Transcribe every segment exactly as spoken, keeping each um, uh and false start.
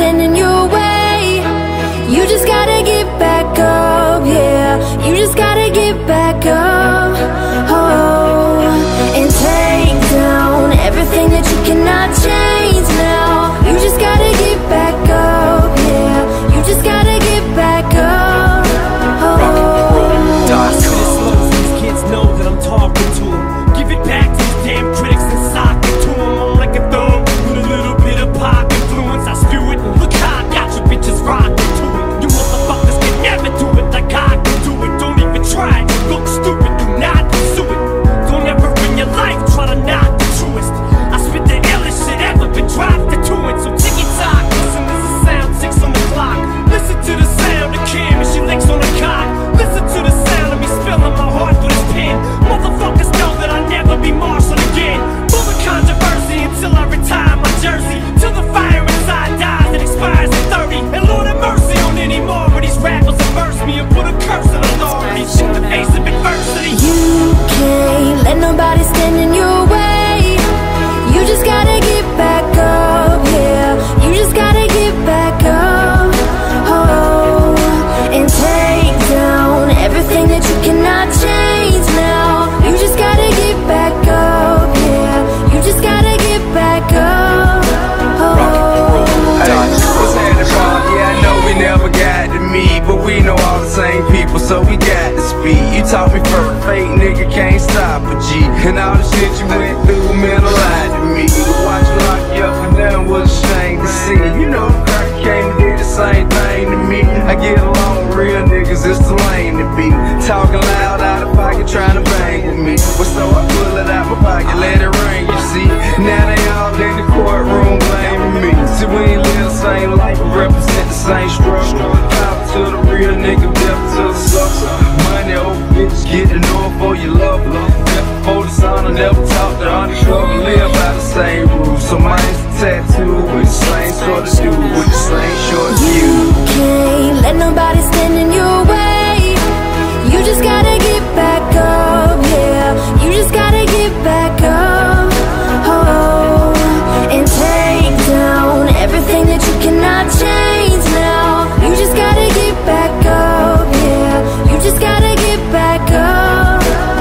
standing your way. You just gotta get back up, yeah. You just gotta get back up, oh, and take down everything that you cannot change now. You just gotta get back up, yeah. You just gotta get back up, oh. Dog, to the slows, these kids know that I'm talking to them. Give it back to these damn critics and sock it to them. I'm like a thumb with a little bit of pop influence. I spew it, look how I got you bitches rocking to it. You motherfuckers can never do it like I can do it. Don't even try it, you look stupid, do not pursue it. Don't ever in your life try to knock the truest. I spit the illest shit ever been dropped into it. So ticky-tock, listen to the sound, six on the clock. Listen to the sound of Kim and she licks on the cock. Listen to the sound of me spilling my heart through this pen. Motherfuckers know that I'll never be Marshall again. Full of controversy until I retire my jersey. Till the fire inside dies and expires at thirty. And Lord have mercy on any more of these rappers that verse me and put a curse on authority. Shit the face of adversity. You can't let nobody stand in your way. You just gotta get back up, yeah. You just gotta get back up, oh, and take down everything that you cannot change now. You just gotta get back up, yeah. You just gotta get back up, oh. Yeah, I know we never got to meet, but we know all the same people, so we got to speak. You taught me first, fake nigga can't stop a G. And all the shit you went through meant a lot to me. To watch you lock you up and nothing was a shame to see. You know the crack came and did the same thing to me. I get along with real niggas, it's the lame to be. Talking loud out of pocket, trying to bang with me. But so I pull it out my pocket, let it ring, you see. Now they all in the courtroom blaming me. See, we ain't live the same life, but represent the same struggle. Power to the real nigga, death to the sucker. Money over bitches, get to know it for your love. Death for the son, I never talk to undercover. Live by the same rules, so mine's a tattoo with the same sort of dude, with the same short view. You can't let nobody stand in your way. You just gotta get back up, yeah. You just gotta get back up, oh, and take down everything that you cannot change now. You just gotta get back up, yeah. You just gotta get back up,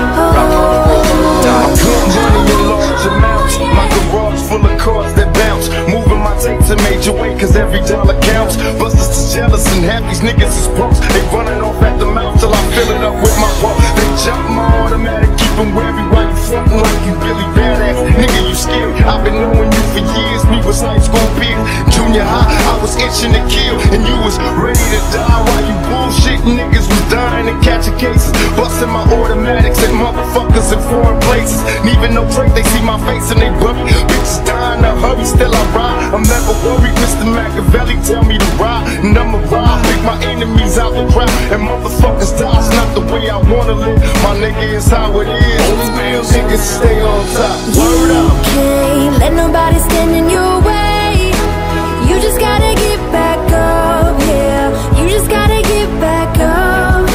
oh. I put money in large amounts. My garage full of cars that bounce. Moving my tapes a major way, cause every dollar counts. Busters is jealous and half these niggas is punks. They running off at the mouth till I fill it up with my pump. They jump my automatic, keep them wary while you frontin' like you really badass. Nigga, you scary. I've been knowing you for years. We was high school peers. Junior high, I was itching to kill, and you was ready to die while you bullshit niggas was dying and catching cases. Busting my automatics at motherfuckers in foreign places. Leaving no trace, they see my face and they bury. Bitches dying in a hurry, still I ride. I'm never worried, Mister Machiavelli tell me to ride, and I'ma ride. Pick my enemies out the crowd, and motherfuckers die. It's not the way I wanna live, my nigga, it's how it is. Only real niggas stay on top. Word You up. can't let nobody stand in your way. You just gotta get back up, yeah. You just gotta get back up,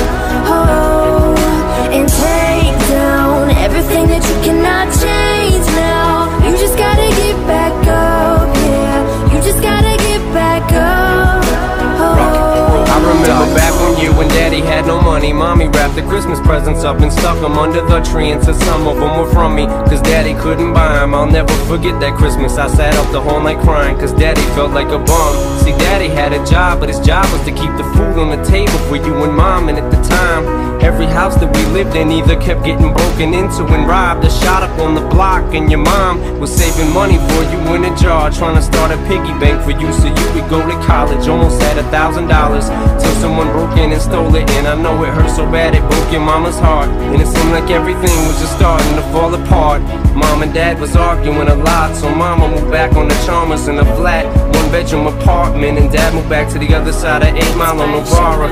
oh, and take down everything that you cannot change now. You just gotta get back up, yeah. You just gotta get back up, oh. I remember back when you and Daddy had no money. Mommy wrapped the Christmas presents up and stuck them under the tree and said some of them were from me, cause Daddy couldn't buy them. I'll never forget that Christmas. I sat up the whole night crying, cause Daddy felt like a bum. See, Daddy had a job, but his job was to keep the food on the table for you and Mom. And at the time, every house that we lived in either kept getting broken into and robbed or shot up on the block. And your mom was saving money for you in a jar, trying to start a piggy bank for you so you could go to college. Almost had a thousand dollars till someone broke in and stole it. And I know it hurt so bad it broke your mama's heart. And it seemed like everything was just starting to fall apart. Mom and Dad was arguing a lot, so Mama moved back on the Chalmers in a flat one bedroom apartment, and Dad moved back to the other side of eight Mile on Novara.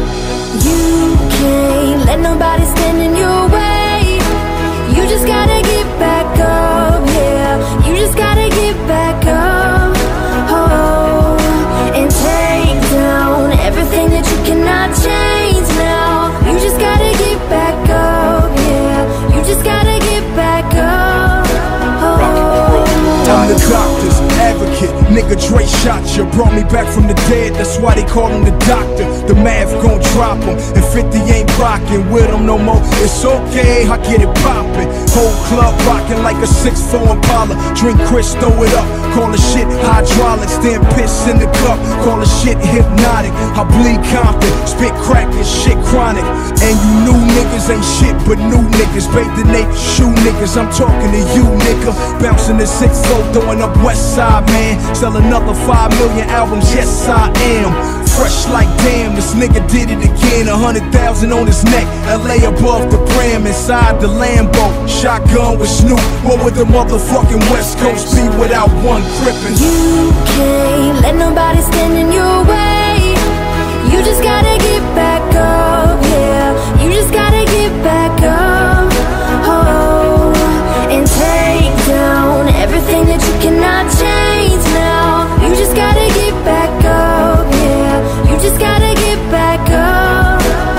You can't let nobody stand in your way. You just gotta get back up, yeah. You just gotta get back up, oh, and take down everything that you cannot change now. You just gotta get back up, yeah. You just gotta get back up, oh. I'm the doctor's advocate, nigga Dre shot you, brought me back from the dead, that's why they call him the doctor. The math gon' drop him, and fifty ain't rockin' with him no more. It's okay, I get it poppin'. Whole club rockin' like a six four Impala. Drink Chris, throw it up, call the shit hydraulics, then piss in the cup, call the shit hypnotic. I bleed Compton, spit crack and shit chronic. And you new niggas ain't shit but new niggas. Bathe the Nate, shoe niggas, I'm talking to you nigga. Bouncing the six four, throwing up West Side, man. Sell another five million albums, yes I am. Fresh like damn, this nigga did it again. A hundred thousand on his neck, L A above the brim. Inside the Lambo, shotgun with Snoop. What would the motherfucking West Coast be without one crippin'? You can't let nobody stand in your way. You just gotta get back up, yeah. You just gotta get back up, oh, and take down everything that you cannot change now. You just gotta get back up, yeah. You just gotta get back up,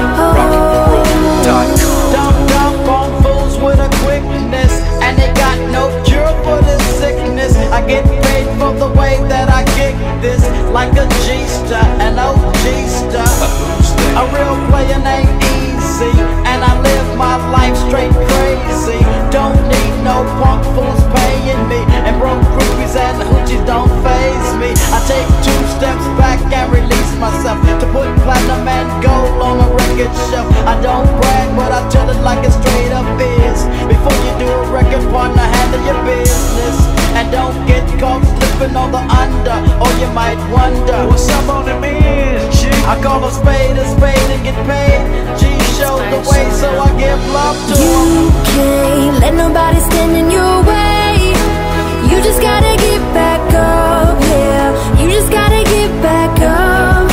oh. Dump, dump on fools with a quickness, and they got no cure for this sickness. I get paid for the way that I kick this, like a G-star, an O G-star. A real player named Easy, and I live my life straight crazy. Don't need no punk fools paying me, and broke groupies and hoochies don't faze me. I take two steps back and release myself to put platinum and gold on a record shelf. I don't brag, but I tell it like it straight up is. Before you do a record, partner, handle your business, and don't get caught slipping on the under, or you might wonder what's up on the man. I call a spade a spade and get paid. G showed the way, so I give love to him. You can't let nobody stand in your way. You just gotta get back up, yeah. You just gotta get back up,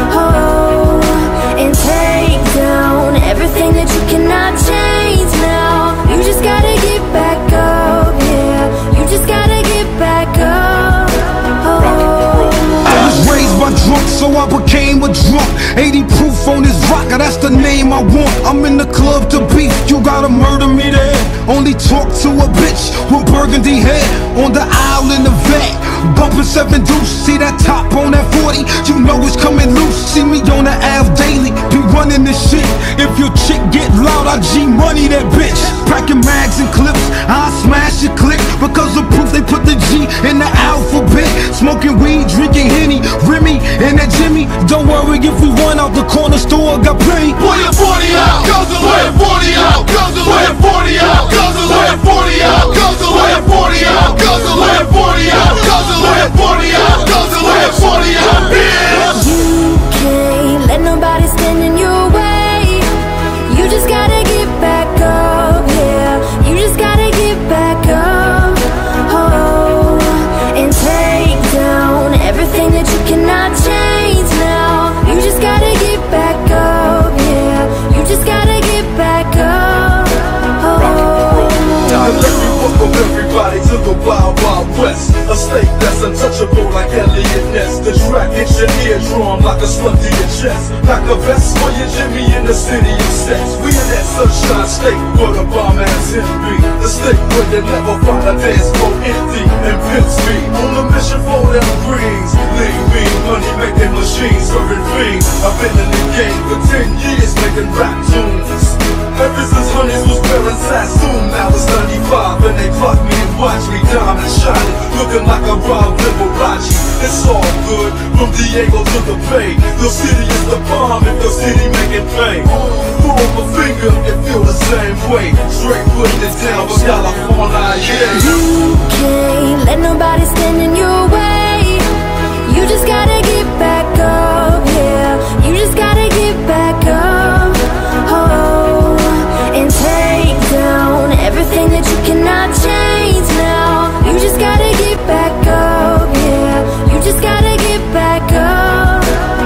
oh, and take down everything that you cannot change now. You just gotta get back up, yeah. You just gotta get back up, oh. I was raised by drunks, so I became a drunk. eighty proof on this rocker, that's the name I want. I'm in the club to beef, you gotta murder me there. Only talk to a bitch with burgundy hair. On the aisle in the vet, bumping seven deuce. See that top on that forty, you know it's coming loose. See me on the Ave daily, be running this shit. If your chick get loud, I G-money that bitch. Packing mags and clips, I smash your click. Because of proof, they put the G in the alphabet. Smoking weed, drinking Henny, Remy, and that Jimmy. Don't worry if we run out the corner store, got plenty. Pull your forty out, guzzle, pull your forty out, guzzle, pull your forty out, guzzle, pull your forty out, guzzle, pull your forty out, guzzle, pull your forty out, guzzle, pull your forty out, guzzle, pull your forty out, bitch. You can't let nobody stand in your way. You just gotta get back up, yeah. You just gotta get back up, oh, and take down everything that you cannot change now. You just gotta get back up, yeah. You just gotta get back up, oh. And let me welcome everybody to the Wild Wild West, a state that's untouchable like Elliot Ness. The track hits your eardrum like a slug to your chest. Pack a vest for your Jimmy in the city of sex. We in that sunshine state where the bomb ass hit be. The state where you never find a dance floor empty and pimp speed. On a mission for them greens, lean mean, money making machines, serving fiends. I've been in the game for ten years making rap tunes. Ever since Honeys was wearing Sassoon, now it's ninety-five and they clock me and watch me diamond shining, looking like a Rob Liberace. It's all good, from Diego to the Bay. The city is the bomb if the city make it pay. Throw up a finger and feel the same way. Straight putting it down for California, yeah. You can't let nobody stand in your way. You just gotta get back up, yeah. You just gotta get back up, oh, and take down everything that you cannot change now. You just gotta get back up, yeah. You just gotta get back up,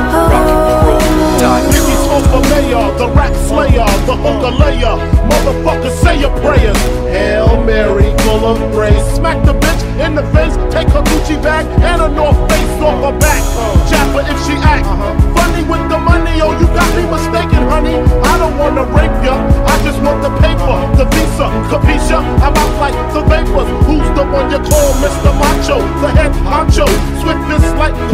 oh. Biggie Smoke the mayor, the rap slayer, the hooker layer. Motherfucker, say your prayers. Hail Mary, full of grace. Smack the bitch in the face, take her Gucci bag and a North Face off her back. Jabba if she act funny with the money, oh you got me mistaken, honey. I don't wanna rape ya, I just want the paper, the visa, capisha. I'm out like the vapors. Who's the one you call Mister Macho, the head honcho? Swiftness like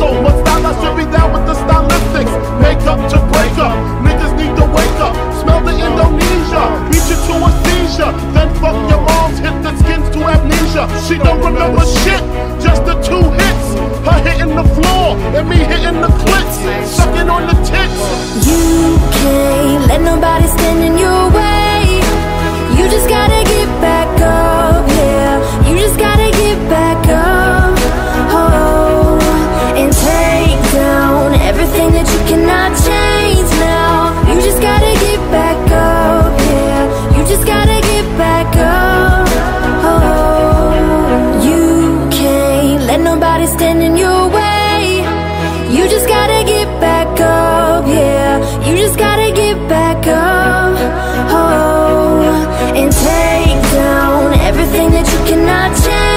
So much style, I should be down with the stylistics. Makeup to break up, niggas need to wake up. Smell the Indonesia, beat you to a seizure. Then fuck your moms, hit the skins to amnesia. She don't remember shit, just the two hits. Her hitting the floor, and me hitting the clits. Sucking on the tits. You can't let nobody stand in your way. You just gotta get back up, yeah. You just gotta get back up, oh, and take down everything that you cannot change now. You just gotta get back up, yeah. You just gotta get back up, oh. You can't let nobody stand in your way. You just gotta get back up, yeah. You just gotta get back up, oh, and take down everything that you cannot change.